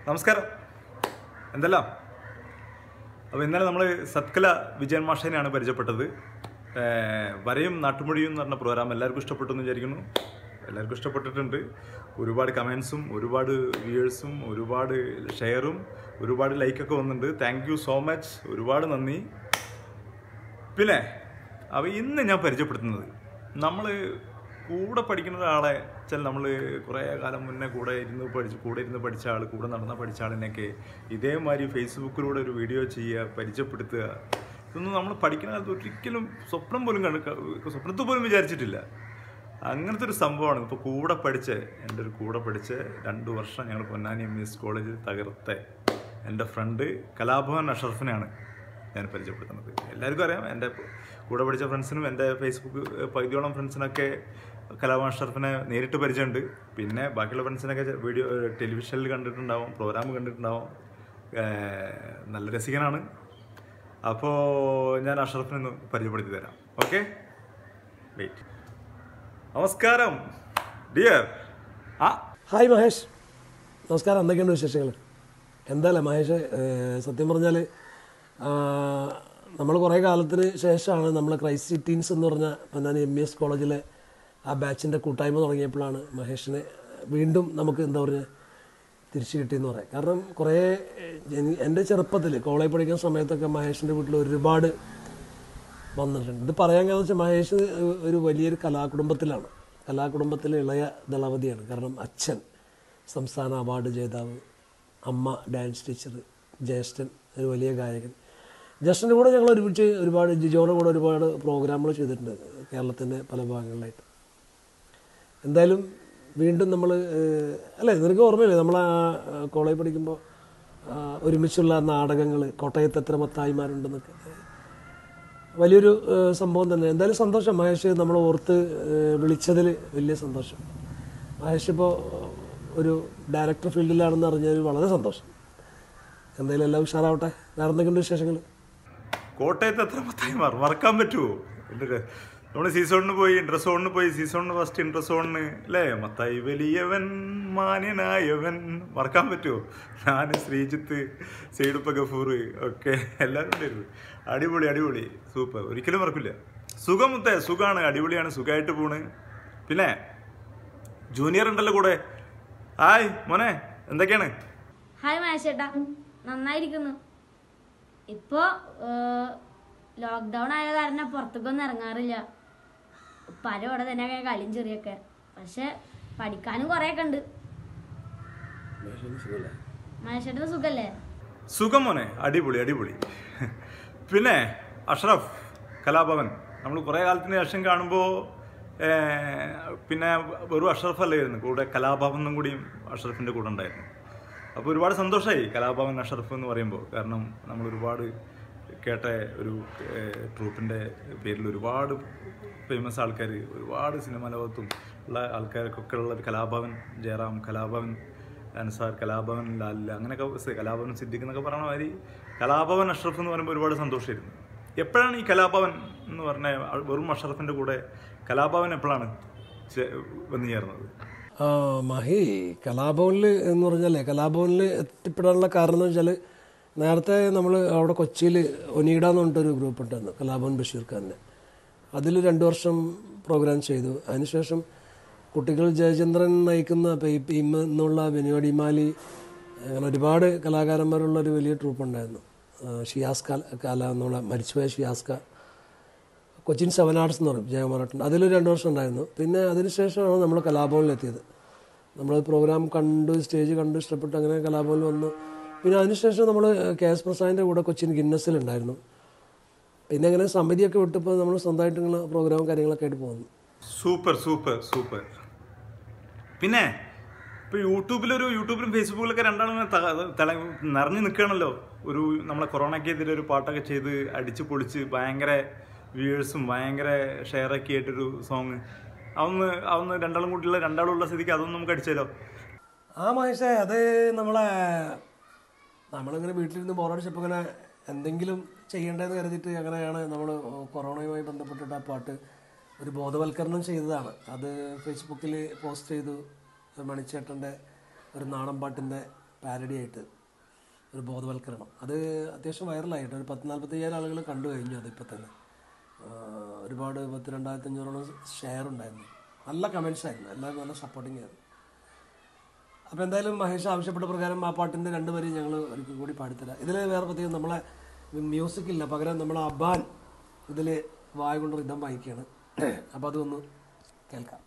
നമസ്കാരം. എന്തെല്ലാം? അപ്പോൾ ഇന്നലെ നമ്മൾ സത്കല വിജയൻ മാഷേനെയാണ് പരിചയപ്പെട്ടത്. വരയും നാട്ടുമൊഴിയും എന്ന് പറഞ്ഞ പ്രോഗ്രാം എല്ലാവർക്കും ഇഷ്ടപ്പെട്ടു എന്ന് വിചാരിക്കുന്നു. എല്ലാവർക്കും ഇഷ്ടപ്പെട്ടിട്ടുണ്ട്. ഒരുപാട് കമൻസും ഒരുപാട് വ്യൂവേഴ്സും ഒരുപാട് ഷെയറും ഒരുപാട് ലൈക്കൊക്കെ വന്നിട്ടുണ്ട്. താങ്ക് യു സോ മച്ച്, ഒരുപാട് നന്ദി. പിന്നെ അപ്പോൾ ഇന്ന് ഞാൻ പരിചയപ്പെടുത്തുന്നത് നമ്മൾ കൂടെ പഠിക്കുന്ന ഒരാളെ വെച്ചാൽ നമ്മൾ കുറേ കാലം മുന്നേ കൂടെ ഇരുന്ന് പഠിച്ച ആൾ, കൂടെ പഠിച്ച ആളിനൊക്കെ ഇതേമാതിരി ഫേസ്ബുക്കിലൂടെ ഒരു വീഡിയോ ചെയ്യുക, പരിചയപ്പെടുത്തുക, ഇതൊന്നും നമ്മൾ പഠിക്കുന്ന കാലത്ത് ഒരിക്കലും സ്വപ്നത്തിൽ പോലും വിചാരിച്ചിട്ടില്ല. അങ്ങനത്തെ ഒരു സംഭവമാണ്. ഇപ്പോൾ എൻ്റെ ഒരു കൂടെ പഠിച്ച് 2 വർഷം ഞങ്ങൾ പൊന്നാനി MS കോളേജിൽ തകർത്ത എൻ്റെ ഫ്രണ്ട് കലാഭവൻ അഷറഫിനെയാണ് ഞാൻ പരിചയപ്പെടുത്തുന്നത്. എല്ലാവർക്കും അറിയാം, എൻ്റെ കൂടെ പഠിച്ച ഫ്രണ്ട്സിനും എൻ്റെ ഫേസ്ബുക്ക് പകുതിയോളം ഫ്രണ്ട്സിനൊക്കെ കലാഭവൻ അഷറഫിനെ നേരിട്ട് പരിചയമുണ്ട്. പിന്നെ ബാക്കിയുള്ള ഫ്രണ്ട്സിനൊക്കെ വീഡിയോ ടെലിവിഷനിൽ കണ്ടിട്ടുണ്ടാവും, പ്രോഗ്രാം കണ്ടിട്ടുണ്ടാവും. നല്ല രസികനാണ്. അപ്പോൾ ഞാൻ അഷറഫിനെ ഒന്ന് പരിചയപ്പെടുത്തി തരാം. Okay, wait. നമസ്കാരം ഡിയർ. ഹായ് മഹേഷ്, നമസ്കാരം. എന്തൊക്കെയുണ്ട് വിശേഷങ്ങൾ? എന്താല്ലേ മഹേഷ്, സത്യം പറഞ്ഞാൽ നമ്മൾ കുറേ കാലത്തിന് ശേഷമാണ് നമ്മൾ ക്രൈസ്റ്റ് ടീൻസ് എന്ന് പറഞ്ഞ പൊന്നാനി MS കോളേജിലെ ആ ബാച്ചിൻ്റെ കൂട്ടായ്മ തുടങ്ങിയപ്പോഴാണ് മഹേഷിനെ വീണ്ടും നമുക്ക് എന്താ പറയുക തിരിച്ചു കിട്ടിയെന്ന് പറയാം. കാരണം കുറേ എൻ്റെ ചെറുപ്പത്തിൽ കോളേജ് പഠിക്കുന്ന സമയത്തൊക്കെ മഹേഷിൻ്റെ വീട്ടിൽ ഒരുപാട് വന്നിട്ടുണ്ട്. ഇത് പറയാൻ കാരണം വെച്ചാൽ മഹേഷ് ഒരു വലിയൊരു കലാകുടുംബത്തിലാണ്. കലാകുടുംബത്തിലെ ഇളയ ദളപതിയാണ്. കാരണം അച്ഛൻ സംസ്ഥാന അവാർഡ് ജേതാവ്, അമ്മ ഡാൻസ് ടീച്ചർ, ജ്യേഷ്ഠൻ ഒരു വലിയ ഗായകൻ. ജ്യേഷ്ഠൻ്റെ കൂടെ ഞങ്ങൾ ഒരുമിച്ച് ഒരുപാട് ജിജോയുടെ കൂടെ ഒരുപാട് പ്രോഗ്രാമുകൾ ചെയ്തിട്ടുണ്ട് കേരളത്തിൻ്റെ പല ഭാഗങ്ങളിലായിട്ട്. എന്തായാലും വീണ്ടും നമ്മൾ അല്ലേ, നിനക്ക് ഓർമ്മയില്ലേ നമ്മൾ കോളേജ് പഠിക്കുമ്പോൾ ഒരുമിച്ചുള്ള നാടകങ്ങൾ, കോട്ടയത്ത് എത്ര മത്തായിമാരുണ്ടെന്നൊക്കെ, വലിയൊരു സംഭവം തന്നെ. എന്തായാലും സന്തോഷം മഹേഷ് നമ്മൾ ഓർത്ത് വിളിച്ചതിൽ വലിയ സന്തോഷം. മഹേഷ് ഇപ്പോൾ ഒരു ഡയറക്ടർ ഫീൽഡിലാണെന്ന് അറിഞ്ഞതിൽ വളരെ സന്തോഷം. എന്തായാലും എല്ലാം ഉഷാറാവട്ടെ. വേറെ എന്തൊക്കെയുണ്ട് വിശേഷങ്ങൾ? കോട്ടയത്ത് എത്ര മത്തായിമാർ മറക്കാൻ പറ്റുമോ? നമ്മൾ സീസോണിന് പോയി, ഇൻട്രസോണിന് പോയി. സീസോണിന് ഫസ്റ്റ് ഇൻട്രസോണിന് അല്ലേ, മത്തായി വലിയവൻ മാന്യനായവൻ, മറക്കാൻ പറ്റുമോ? ഞാൻ, ശ്രീജിത്ത്, സെയ്ഡുപ്പ ഗഫൂർ ഒക്കെ എല്ലാവരും ഉണ്ടായിരുന്നു. അടിപൊളി അടിപൊളി, സൂപ്പർ, ഒരിക്കലും മറക്കില്ല. സുഖം മുത്തേ, സുഖമാണ്, അടിപൊളിയാണ്, സുഖമായിട്ട് പോണ്. പിന്നെ ജൂനിയർ ഉണ്ടല്ലോ കൂടെ. ഹായ് മോനെ, എന്തൊക്കെയാണ്? ഹായ് മഹേഷേട്ടാ, നന്നായിരിക്കുന്നു. ഇപ്പോൾ ലോക്ക്ഡൗൺ ആയ കാരണം പുറത്തേക്കൊന്നും ഇറങ്ങാറില്ല. പലവിടെ തന്നെ കളിയും ചെറിയൊക്കെ. പക്ഷെ പഠിക്കാനും കുറേയൊക്കെ ഉണ്ട്. മഹേഷേട്ടന് സുഖല്ലേ? സുഖം മോനെ, അടിപൊളി അടിപൊളി. പിന്നെ അഷ്റഫ് കലാഭവൻ നമ്മൾ കുറേ കാലത്തിന് ശേഷം കാണുമ്പോൾ പിന്നെ വെറും അഷ്റഫ് അല്ലായിരുന്നു കൂടെ, കലാഭവനും കൂടിയും അഷ്റഫിൻ്റെ കൂടെ ഉണ്ടായിരുന്നു. അപ്പോൾ ഒരുപാട് സന്തോഷമായി കലാഭവൻ അഷറഫ് എന്ന് പറയുമ്പോൾ. കാരണം നമ്മൾ ഒരുപാട് കേട്ട ഒരു ട്രൂപ്പിൻ്റെ പേരിൽ ഒരുപാട് ഫേമസ് ആൾക്കാർ, ഒരുപാട് സിനിമാ ലോകത്തും ഉള്ള ആൾക്കാർക്കൊക്കെ ഉള്ള കലാഭവൻ ജയറാം, കലാഭവൻ അൻസാർ, കലാഭവൻ ലാലില്ല, അങ്ങനെയൊക്കെ കലാഭവൻ സിദ്ദിഖ് എന്നൊക്കെ പറഞ്ഞ മാതിരി കലാഭവൻ അഷ്റഫ് എന്ന് പറയുമ്പോൾ ഒരുപാട് സന്തോഷമായിരുന്നു. എപ്പോഴാണ് ഈ കലാഭവൻ എന്ന് പറഞ്ഞ വെറും അഷറഫിൻ്റെ കൂടെ കലാഭവൻ എപ്പോഴാണ് വന്നു ചേർന്നത്? മഹി, കലാഭവനിൽ എന്ന് പറഞ്ഞാലേ, കലാഭവനിൽ എത്തിപ്പെടാനുള്ള കാരണം എന്ന് വെച്ചാൽ നേരത്തെ നമ്മൾ അവിടെ കൊച്ചിയിൽ ഒനീഡ എന്ന് പറഞ്ഞിട്ടൊരു ഗ്രൂപ്പ് ഉണ്ടായിരുന്നു, കലാഭവൻ ബഷീർ ഖാൻ്റെ. അതിൽ 2 വർഷം പ്രോഗ്രാം ചെയ്തു. അതിനുശേഷം കുട്ടികൾ ജയചന്ദ്രൻ നയിക്കുന്ന എന്നുള്ള ബെനുവടിമാലി, അങ്ങനെ ഒരുപാട് കലാകാരന്മാരുള്ളൊരു വലിയ ട്രൂപ്പ് ഉണ്ടായിരുന്നു. ഷിയാസ് കല എന്നുള്ള മരിച്ചുപോയ ഷിയാസ്ക, കൊച്ചിൻ 7 ആർട്സ് എന്ന് പറയും, ജയകുമാരേട്ടൻ, അതിൽ 2 വർഷം ഉണ്ടായിരുന്നു. പിന്നെ അതിനുശേഷമാണ് നമ്മൾ കലാഭവനിലെത്തിയത്. നമ്മൾ പ്രോഗ്രാം കണ്ടു, സ്റ്റേജ് കണ്ടു, ഇഷ്ടപ്പെട്ടു, അങ്ങനെ കലാഭവനിൽ വന്നു. പിന്നെ അതിനുശേഷം നമ്മൾ KS പ്രസാദിൻ്റെ കൂടെ കൊച്ചിൻ ഗിന്നസിലുണ്ടായിരുന്നു. പിന്നെ അങ്ങനെ സമിതിയൊക്കെ വിട്ടപ്പോൾ നമ്മൾ സ്വന്തമായിട്ടുള്ള പ്രോഗ്രാമും കാര്യങ്ങളൊക്കെ ആയിട്ട് പോകുന്നു. Super super super. പിന്നെ ഇപ്പോൾ യൂട്യൂബിലും ഫേസ്ബുക്കിലൊക്കെ രണ്ടാളും നിറഞ്ഞു നിൽക്കുകയാണല്ലോ. ഒരു നമ്മളെ കൊറോണയ്ക്ക് എതിരെ ഒരു പാട്ടൊക്കെ ചെയ്ത് അടിച്ച് പൊളിച്ച് ഭയങ്കര വ്യൂവേഴ്സും ഭയങ്കര ഷെയറൊക്കെ ആയിട്ടൊരു സോങ്. അതൊന്ന് രണ്ടാളുള്ള സ്ഥിതിക്ക് അതൊന്നും നമുക്ക് അടിച്ചാലോ? മഹേഷേ, അത് നമ്മളിങ്ങനെ വീട്ടിലിരുന്ന് ബോറടിച്ചപ്പോൾ ഇങ്ങനെ എന്തെങ്കിലും ചെയ്യേണ്ടതെന്ന് കരുതിയിട്ട് അങ്ങനെയാണ് നമ്മൾ കൊറോണയുമായി ബന്ധപ്പെട്ടിട്ട് ആ പാട്ട് ഒരു ബോധവൽക്കരണം ചെയ്തതാണ്. അത് ഫേസ്ബുക്കിൽ പോസ്റ്റ് ചെയ്തു. മണിച്ചേട്ടൻ്റെ ഒരു നാടൻ പാട്ടിൻ്റെ പാരഡി ആയിട്ട് ഒരു ബോധവൽക്കരണം. അത് അത്യാവശ്യം വൈറലായിട്ട് ഒരു 40-45 ആളുകൾ കണ്ടു കഴിഞ്ഞു. അതിപ്പോൾ തന്നെ ഒരുപാട് 22,500 ഷെയർ ഉണ്ടായിരുന്നു. നല്ല കമൻസ് ആയിരുന്നു, എല്ലാവരും നല്ല സപ്പോർട്ടിങ് ആയിരുന്നു. അപ്പോൾ എന്തായാലും മഹേഷ് ആവശ്യപ്പെട്ട പ്രകാരം ആ പാട്ടിൻ്റെ 2 വരി ഞങ്ങൾ ഒരിക്കൽ കൂടി പാടിത്തരാം. ഇതിൽ വേറെ പ്രത്യേകം നമ്മളെ മ്യൂസിക്കില്ല, പകരം നമ്മളെ അബാൻ ഇതിൽ വായ കൊണ്ട് റിതം വായിക്കുകയാണ്. അപ്പോൾ അതൊന്ന് കേൾക്കാം.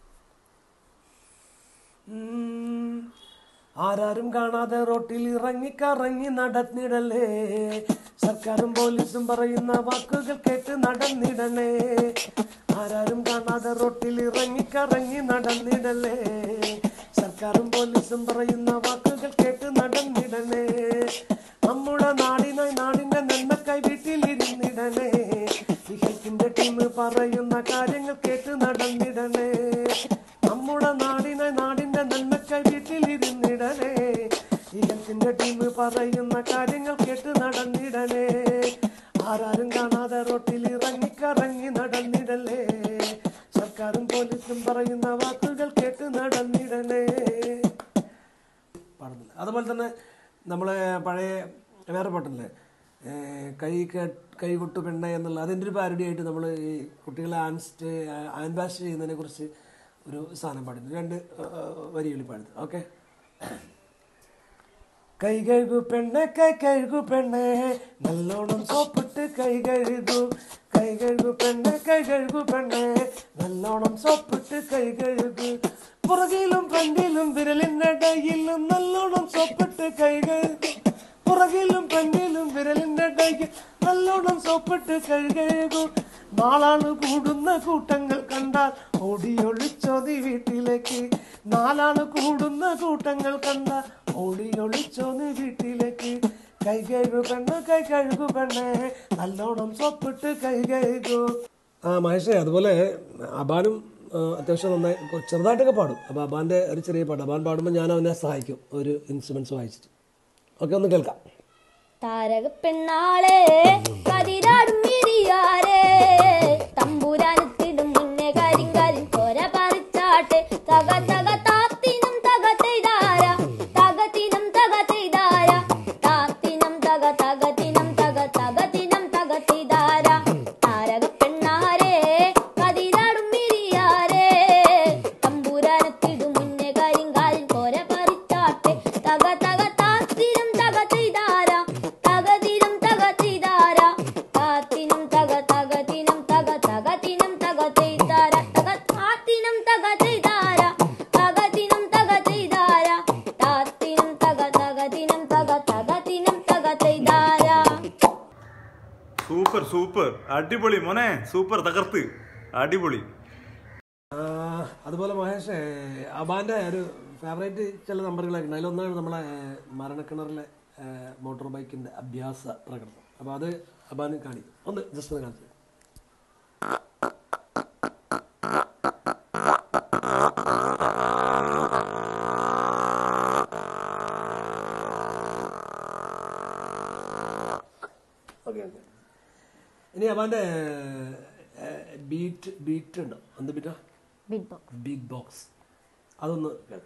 ആരാരും കാണാതെ റോട്ടിൽ ഇറങ്ങിക്കറങ്ങി നടന്നിടലേ, സർക്കാരും പോലീസും പറയുന്ന വാക്കുകൾ കേട്ട് നടന്നിടലേ. ആരാരും കാണാതെ റോട്ടിൽ ഇറങ്ങിക്കറങ്ങി നടന്നിടലേ, സർക്കാരും പോലീസും പറയുന്ന വാക്കുകൾ കേട്ട് നടന്നിടലേ. നമ്മുടെ നാടിനായി നാടിന്റെ നന്മക്കായി വീട്ടിലിരുന്നിടലേ, ഹെൽത്തിന്റെ ടീം പറയുന്ന കാര്യങ്ങൾ കേട്ട് നടന്നിടലേ. നമ്മുടെ നാടിനായി നാടിന്റെ നന്മക്കായി വീട്ടിലിരുന്നിടലേ, ഹെൽത്തിന്റെ ടീം പറയുന്ന കാര്യങ്ങൾ കേട്ട് നടന്നിടലേ. ആരാരും കാണാതെ റോട്ടിൽ ഇറങ്ങിക്കറങ്ങി നടന്നിടലേ, സർക്കാരും പോലീസും പറയുന്ന വാക്കുകൾ കേട്ട് നടന്നിടലേ. പാടുന്നില്ല. അതുപോലെ തന്നെ നമ്മളെ പഴയ വേറെ പാട്ടല്ലേ, കൈകൊട്ടു പെണ്ണ എന്നുള്ള, അതിൻ്റെ ഒരു പാരഡി ആയിട്ട് നമ്മൾ ഈ കുട്ടികളെ ആൻബാഷ് ചെയ്യുന്നതിനെ കുറിച്ച് ഒരു സാധനം പാടുന്നു. 2 വരികൾ പാടുന്നു. ഓക്കെ. കൈ കഴുകു പെണ്ണെ, കൈ കഴുകു പെണ്ണെ, നല്ലോണം സോപ്പിട്ട് കൈ കഴുകു. കൈ കഴുകു പെണ്ണെ, കൈ കഴുകു പെണ്ണെ, നല്ലോണം സോപ്പിട്ട് കൈ കഴുകു. പുറകിലും ഫ്രണ്ടിലും വിരലിൻ്റെ ഇടയിലും നല്ലോണം സോപ്പിട്ട് കൈ കഴുകു. പുറകിലും ഫ്രണ്ടിലും വിരലിൻ്റെ ഇടയിൽ നല്ലോണം സോപ്പിട്ട് കൈ കഴുകു. നാലാള് കൂടുന്ന കൂട്ടങ്ങൾ കണ്ടാൽ ഓടിയൊളിച്ചോ നീ വീട്ടിലേക്ക്. 4 ആള് കൂടുന്ന കൂട്ടങ്ങൾ കണ്ടാൽ ഓടിയൊളിച്ചോ നീ വീട്ടിലേക്ക്. കൈ കഴുകു പെണ്ണെ, കൈ കഴുകു പെണ്ണെ, നല്ലോണം സോപ്പിട്ട് കൈ കഴുകു. മഹേഷേ, അതുപോലെ അബാനും അത്യാവശ്യം നന്നായി ചെറുതായിട്ടൊക്കെ പാടും. അപ്പോൾ അബാൻ്റെ ഒരു ചെറിയ പാട്ട്, അബാൻ പാടുമ്പോൾ ഞാൻ അവനെ സഹായിക്കും ഒരു ഇൻസ്ട്രുമെൻറ്റ്സ് വായിച്ചിട്ട്. ഓക്കെ, ഒന്ന് കേൾക്കാം. താരക പെണ്ണാളെ കതിരാടും മിരിയാരെ, തമ്പുരാനത്തിടും മുന്നേ കരിങ്കരിൻ കോര പറിച്ചാട്ടെ. തക തക താത്തിനും തക ചെയ്താര, തകത്തിനും തക ചെയ്താര, താത്തിനും തക തകത്തിനും തക തകത്തിനും തക ചെയ്താര. താരക പെണ്ണാരെ കതിരാടും മിരിയാരെ, തമ്പുരാനത്തിടും മുന്നേ കരിങ്കാലിൻ കോര പറിച്ചാട്ടെ. തക തക താത്തിനും തക ചെയ്താര, തകതിനും തക ചെയ്താര, താത്തിനും തക തകത്തിനും തക തകത്തിനും തക ചെയ്താര. തക താത്തിനും തക ചെയ്താര, തകത്തിനും തക ചെയ്താര, താത്തിനും തക തകത്തിനും തക തകത്തിനും തക ചെയ്താര. സൂപ്പർ സൂപ്പർ, അടിപൊളി മോനെ, സൂപ്പർ, തകർത്ത്, അടിപൊളി. അതുപോലെ മഹേഷ്, അബാൻ്റെ ഒരു ഫേവറേറ്റ് ചില നമ്പറുകളൊക്കെ ഉണ്ട്. അതിലൊന്നാണ് നമ്മളെ മരണക്കിണറിലെ മോട്ടോർ ബൈക്കിൻ്റെ അഭ്യാസ പ്രകടനം. അപ്പോൾ അത് അബാന് കാണിക്കും. ഒന്ന് ജസ്റ്റ് ഒന്ന് കാണിച്ചു. Okay okay. ഇനി അബാൻ്റെ ബീറ്റ് ഉണ്ടോ? എന്ത് ബീറ്റാ? Big box. അതൊന്ന് കേൾക്കാം.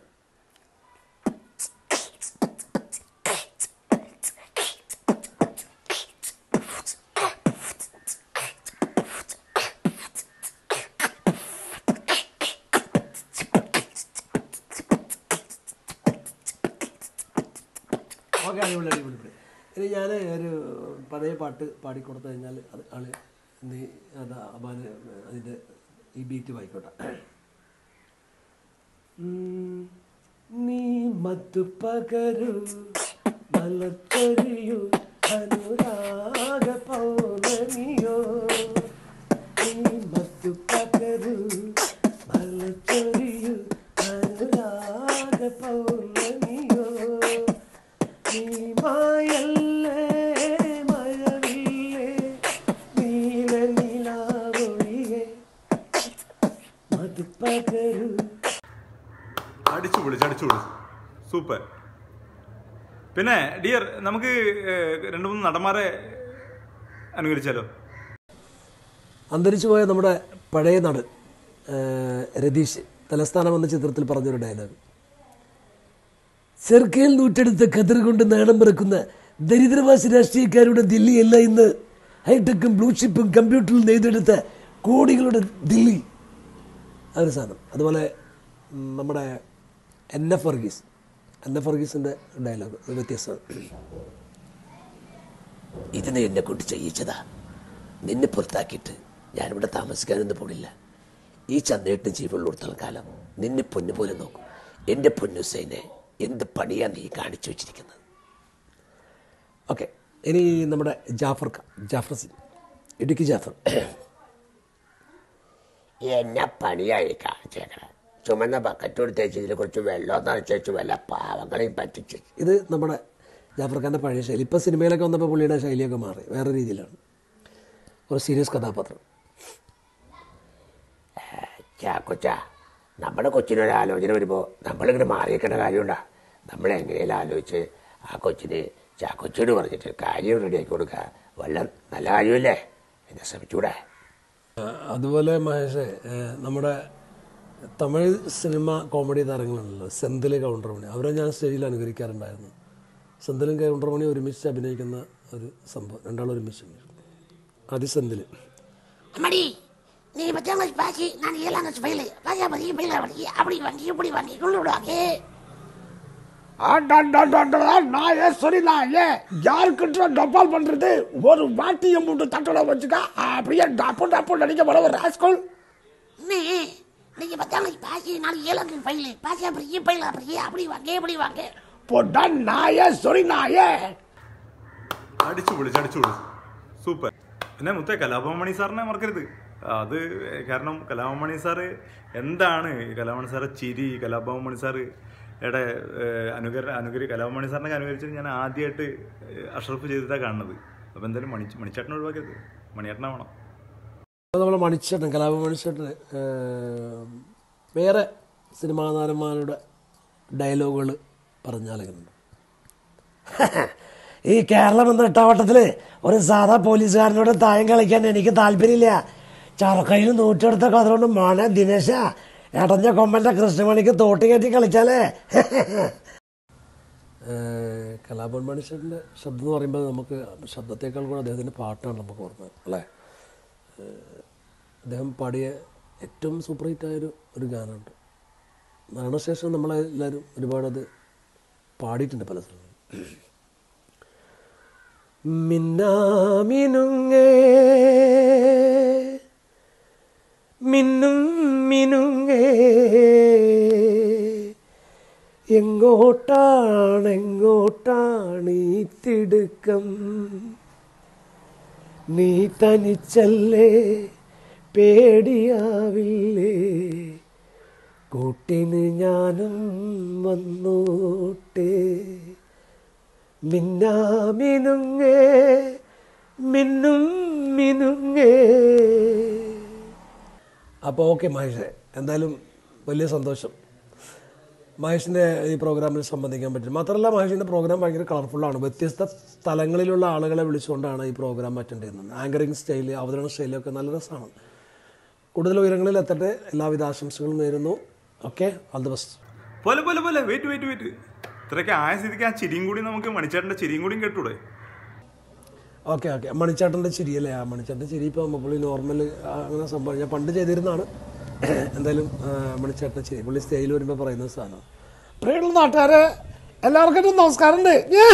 ഓക്കെ, അടിപൊളി അടിപൊളി. ഇനി ഞാൻ ഒരു പഴയ പാട്ട് പാടിക്കൊടുത്തു കഴിഞ്ഞാൽ അത് ആള് നീ അതാ അബാന് അതിൻ്റെ ഈ ബീറ്റ് വായിക്കോട്ടെ. നീ മധു പകരു മലത്തൊരിയു അനുരാഗ പൗർണമിയോ, നീ മധു പകരു മലത്തൊരിയു അനുരാഗ പൗർണമിയോ, നീ മായല്ലേ മഴവില്ലേ നീല നിലാവൊഴിയേ മധു പകരു. അടിച്ചു പൊളിച്ച്, സൂപ്പർ. പിന്നെ ഡിയർ, നമുക്ക് 2-3 നടന്മാരെ അനുകരിച്ചാലോ? അന്തരിച്ചു പോയ നമ്മുടെ പഴയ നടൻ രതീഷ് തലസ്ഥാനം എന്ന ചിത്രത്തിൽ പറഞ്ഞൊരു ഡയലോഗ്, ചെറുക്കയിൽ നൂറ്റെടുത്ത കതിർ കൊണ്ട് നാണം പിറക്കുന്ന ദരിദ്രവാസി രാഷ്ട്രീയക്കാരുടെ ദില്ലിയല്ല ഇന്ന് ഹൈടെക്കും ബ്ലൂഷിപ്പും കമ്പ്യൂട്ടറിൽ നെയ്തെടുത്ത കോടികളുടെ ദില്ലി. അതൊരു സാധനം. അതുപോലെ നമ്മുടെ എൻ എഫ് വർഗീസിൻ്റെ ഡയലോഗ് വ്യത്യസ്തമാണ്. ഇതിനെ എന്നെ കൊണ്ട് ചെയ്യിച്ചതാ. നിന്നെ പുറത്താക്കിയിട്ട് ഞാനിവിടെ താമസിക്കാനൊന്നും പോണില്ല. ഈ ചന്തയിട്ട് ജീവനുള്ളിടത്തോളം കാലം നിന്നെ പൊന്നു പോലെ നോക്കും. എൻ്റെ പൊന്നുസൈനെ എന്ത് പണിയാണ് നീ കാണിച്ചു വെച്ചിരിക്കുന്നത്. ഓക്കെ, ഇനി നമ്മുടെ ജാഫർ സിംഗ്, ഇടുക്കി ജാഫർ. എന്നെ പണിയായി കാണിച്ചേക്കണം. ചുമന്ന ബക്കറ്റ് കൊടുത്തേച്ച് ഇതിൽ കുറച്ച് വെള്ളം നിറച്ചു വല്ല പാവങ്ങളെയും പറ്റിച്ച്. ഇത് നമ്മുടെ ജാഫർ ഖാൻ്റെ പഴയ ശൈലി. ഇപ്പോൾ സിനിമയിലൊക്കെ വന്നപ്പോൾ പുള്ളിയുടെ ശൈലിയൊക്കെ മാറി, വേറെ രീതിയിലാണ്. ഒരു സീരിയസ് കഥാപാത്രം. ചാക്കൊച്ച, നമ്മുടെ കൊച്ചിനൊരാലോചന വരുമ്പോൾ നമ്മളിങ്ങനെ മാറിയേക്കേണ്ട കാര്യമുണ്ടാ. നമ്മളെങ്ങനെയും ആലോചിച്ച് ആ കൊച്ചിന് ചാക്കൊച്ചിയോട് പറഞ്ഞിട്ട് കാര്യം റെഡിയാക്കി കൊടുക്കുക. വല്ല നല്ല കാര്യമല്ലേ, എന്നെ ശ്രമിച്ചൂടെ? അതുപോലെ മഹേഷ്, നമ്മുടെ തമിഴ് സിനിമ കോമഡി താരങ്ങളുണ്ടല്ലോ, സെന്തിൽ കൗണ്ടർമണി, അവരെ ഞാൻ സ്റ്റേജിൽ അനുകരിക്കാറുണ്ടായിരുന്നു. സെന്തിലും കൗണ്ടർമണി ഒരുമിച്ച് അഭിനയിക്കുന്ന ഒരു സംഭവം, രണ്ടാളും ഒരുമിച്ച്. ആദ്യം സെന്തിൽ. அம்மாடி நீ 10ஆம் கிளாஸ் பாஸ், நான் 7ஆம் கிளாஸ் ஃபெயில். பாஸ் பண்ணி ஃபெயில் ஆகி அப்படி வாங்கி இப்படி வாங்கி கொண்டு விடுவாங்க. நாயே சரி, நாயே யாருக்கிட்ட டப்பால் பண்றது? ஒரு வாட்டியை மூட்டு தட்டோட வச்சுக்க, அப்படியே டப்பு நடிக்க வர ஒரு ராஸ்கோல். நீங்க 10ஆம் கிளாஸ் பாஸ், நான் 7ஆம் கிளாஸ் ஃபெயில். பாஸ் அப்படி ஃபெயில் அப்படி வாங்க இப்படி வாங்க போட்டா நாயே சரி, நாயே അടിച്ചു പൊളിച്ച് സൂപ്പർ. പിന്നെ മുത്തേ കലാഭവൻ സാറിനെ മറക്കരുത്. അത് കാരണം കലാഭവൻ സാറ് എന്താണ്, കലാഭവൻ സാറെ ചിരി, കലാഭവൻ സാറുടെ കലാഭവൻ സാറിനെ അനുകരിച്ചിട്ട് ഞാൻ ആദ്യമായിട്ട് അഷ്റഫ് ചെയ്തിട്ടാണ് കാണുന്നത്. അപ്പോൾ എന്തായാലും മണിച്ചേട്ടനെ ഒഴിവാക്കരുത്, മണിയേട്ടനെ വേണം. നമ്മൾ മണിച്ചേട്ടൻ, കലാഭവൻ മണിച്ചേട്ടന് വേറെ സിനിമാ നടന്മാരുടെ ഡയലോഗുകൾ പറഞ്ഞാലുണ്ട്. ഈ കേരളം എന്ന എട്ടാവട്ടത്തിൽ ഒരു സാധാ പോലീസുകാരനോട് തായം കളിക്കാൻ എനിക്ക് താല്പര്യമില്ല. ചറക്കയിൽ നൂറ്റെടുത്ത കഥകൊണ്ട് മോനെ ദിനേശ, എടഞ്ഞ കൊമ്പൻ്റെ കൃഷ്ണമണിക്ക് തോട്ടി കയറ്റി കളിച്ചാലേ. കലാഭവൻ മണിച്ചേട്ടൻ്റെ ശബ്ദം എന്ന് പറയുമ്പോൾ നമുക്ക് ശബ്ദത്തേക്കാൾ കൂടെ അദ്ദേഹത്തിൻ്റെ പാട്ടാണ് നമുക്ക് ഓർമ്മ അല്ലേ. അദ്ദേഹം പാടിയ ഏറ്റവും സൂപ്പർ ഹിറ്റായൊരു ഗാനമുണ്ട്. മരണശേഷം നമ്മളെല്ലാവരും ഒരുപാടത് പാടിയിട്ടുണ്ട് പല സ്ഥലങ്ങളിൽ. മിന്നാമിനുങ്ങേ മിന്നും മിനുങ്ങേ, എങ്ങോട്ടാണ് ഈ തിടുക്കം? നീ തനിച്ചല്ലേ, പേടിയാവില്ലേ, കൂട്ടിന് ഞാനും വന്നോട്ടെ. മിന്നാമിനുങ്ങേ മിന്നും മിനുങ്ങേ. അപ്പോൾ ഓക്കെ മഹേഷ്, എന്തായാലും വലിയ സന്തോഷം മഹേഷിൻ്റെ ഈ പ്രോഗ്രാമിൽ സംബന്ധിക്കാൻ പറ്റും. മാത്രമല്ല മഹേഷിൻ്റെ പ്രോഗ്രാം ഭയങ്കര കളർഫുള്ളാണ്. വ്യത്യസ്ത സ്ഥലങ്ങളിലുള്ള ആളുകളെ വിളിച്ചുകൊണ്ടാണ് ഈ പ്രോഗ്രാം അറ്റൻഡ് ചെയ്യുന്നത്. ആങ്കറിങ് സ്റ്റൈല്, അവതരണ സ്റ്റൈലൊക്കെ നല്ല രസമാണ്. കൂടുതൽ ഉയരങ്ങളിൽ എത്തട്ടെ. എല്ലാവിധ ആശംസകളും നേരുന്നു. Okay, all the best. പോലെ വെയിറ്റ് ഇത്രയൊക്കെ ആയ സ്ഥിതിക്ക് ആ ചിരിയും കൂടി നമുക്ക് മണിച്ചേട്ടൻ്റെ ചിരിയും കൂടിയും കേട്ടൂടെ? ഓക്കെ മണിച്ചേട്ടൻ്റെ ചിരി അല്ലേ. ആ മണിച്ചേട്ടൻ്റെ ചിരി ഇപ്പോൾ പുള്ളി നോർമൽ അങ്ങനെ സംഭവം ഞാൻ പണ്ട് ചെയ്തിരുന്നതാണ്. എന്തായാലും മണിച്ചേട്ടൻ്റെ ചിരി പുള്ളി സ്റ്റേജിൽ വരുമ്പോൾ പറയുന്ന സാധനം. പ്രിയമുള്ള നാട്ടുകാരെ എല്ലാവർക്കും നമസ്കാരമുണ്ട്.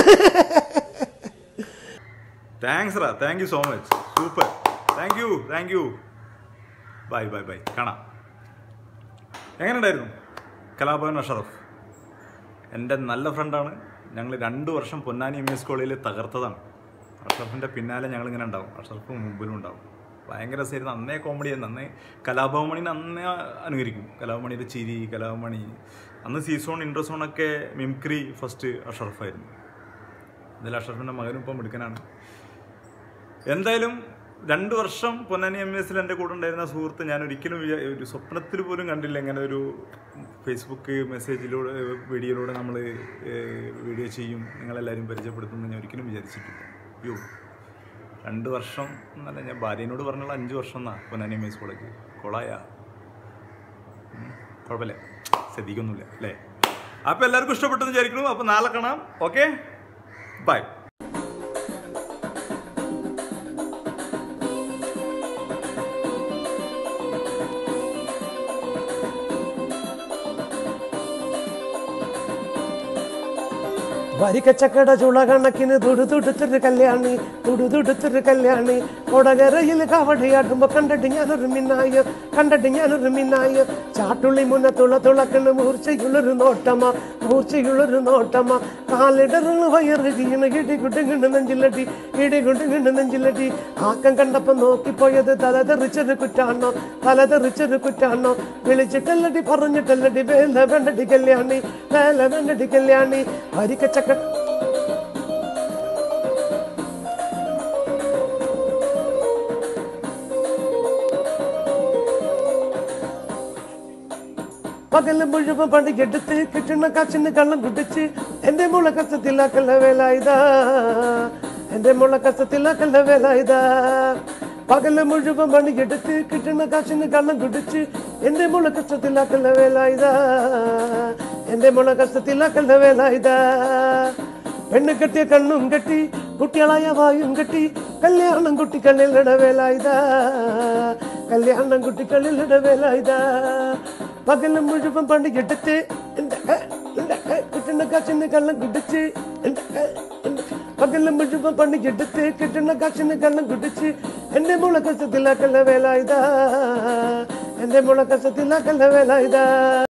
Thank you so much. Super. Thank you. Bye. കാണാം. എങ്ങനെയുണ്ടായിരുന്നു കലാഭവൻ അഷറഫ്? എൻ്റെ നല്ല ഫ്രണ്ടാണ്. ഞങ്ങൾ 2 വർഷം പൊന്നാനി MS കോളേജിൽ തകർത്തതാണ്. അഷറഫിൻ്റെ പിന്നാലെ ഞങ്ങളിങ്ങനെ ഉണ്ടാവും, അഷറഫ് മുമ്പിലും ഉണ്ടാവും. ഭയങ്കര രസമായിരുന്നു. അന്നേ കോമഡി ആയിരുന്നു. അന്നേ കലാഭവൻ മണിനെ അന്നേ അനുകരിക്കും. കലാഭവൻ മണിയുടെ ചിരി, കലാഭവൻ മണി അന്ന് സീസോൺ ഇൻട്രോസോണൊക്കെ മിംക്രി ഫസ്റ്റ് അഷറഫായിരുന്നു. അതിൽ അഷറഫിൻ്റെ മകനും ഇപ്പം എടുക്കാനാണ്. എന്തായാലും 2 വർഷം പൊന്നാനി MS എൻ്റെ കൂടെ ഉണ്ടായിരുന്ന സുഹൃത്ത് ഞാൻ ഒരിക്കലും ഒരു സ്വപ്നത്തിൽ പോലും കണ്ടില്ല ഇങ്ങനെ ഒരു ഫേസ്ബുക്ക് മെസ്സേജിലൂടെ വീഡിയോയിലൂടെ നമ്മൾ വീഡിയോ ചെയ്യും, നിങ്ങളെല്ലാവരും പരിചയപ്പെടുത്തുമെന്ന് ഞാൻ ഒരിക്കലും വിചാരിച്ചിട്ടില്ല. 2 വർഷം എന്നല്ല, ഞാൻ ഭാര്യനോട് പറഞ്ഞുള്ള 5 വർഷം എന്നാ പൊന്നാനി MS കോളേജ്. കൊളായ കുഴപ്പമില്ല, ശ്രദ്ധിക്കൊന്നുമില്ല അല്ലേ? അപ്പോൾ എല്ലാവർക്കും ഇഷ്ടപ്പെട്ടെന്ന് വിചാരിക്കുന്നു. അപ്പോൾ നാളെ കാണാം. Okay, by. വരിക്കച്ചക്കട ചുള കണക്കിന് തുടുതുടുത്തൊരു കല്യാണി കൊടകരയിൽ കാവടിയാട്ടുമ്പോ കണ്ടിട്ട് ഞാനൊരു മിന്നായോ ചാട്ടുള്ളി മുന്നത്തുള്ള തുളക്കണ് മൂർച്ചയുള്ളൊരു നോട്ടമ കാലിടറുള്ള വയറുകീണ് ഇടികുടുങ്ങണ് നെഞ്ചിലടി ആക്കം കണ്ടപ്പോ നോക്കിപ്പോയത് തലതെറിച്ചൊരു കുറ്റാണോ വിളിച്ചിട്ടല്ലടി പറഞ്ഞിട്ടല്ലടി വേല വേണ്ടടി കല്യാണി വരിക്കച്ചക്ക പകല് മുഴുവൻ പണിയെടുത്ത് കിട്ടുന്ന കാച്ചിന് കള്ളം കുടിച്ച് എന്റെ മുള കസത്തിലാക്കല്ല വേല ഇതാ പകല് മുഴുവൻ പണിയെടുത്ത് കിട്ടുന്ന കാച്ചിന് കള്ളം കുടിച്ച് എന്റെ മുള കസത്തിലാക്കല്ല വേല ഇതാ പെണ്ണ് കെട്ടിയ കണ്ണും കെട്ടി കുട്ടികളായ വായും കെട്ടി കല്യാണം കുട്ടികളിലിട വേല ഇതാ പകല് മുഴുവൻ പണിയെടുത്ത് കിട്ടുന്ന കാച്ചിന് കള്ളം കുടിച്ച് പകല് മുഴുവൻ പണിയെടുത്ത് കിട്ടുന്ന കാച്ചിന് കള്ളം കുടിച്ച് എന്റെ മുളക്കസത്തിലാക്കല്ല വേല ഇതാ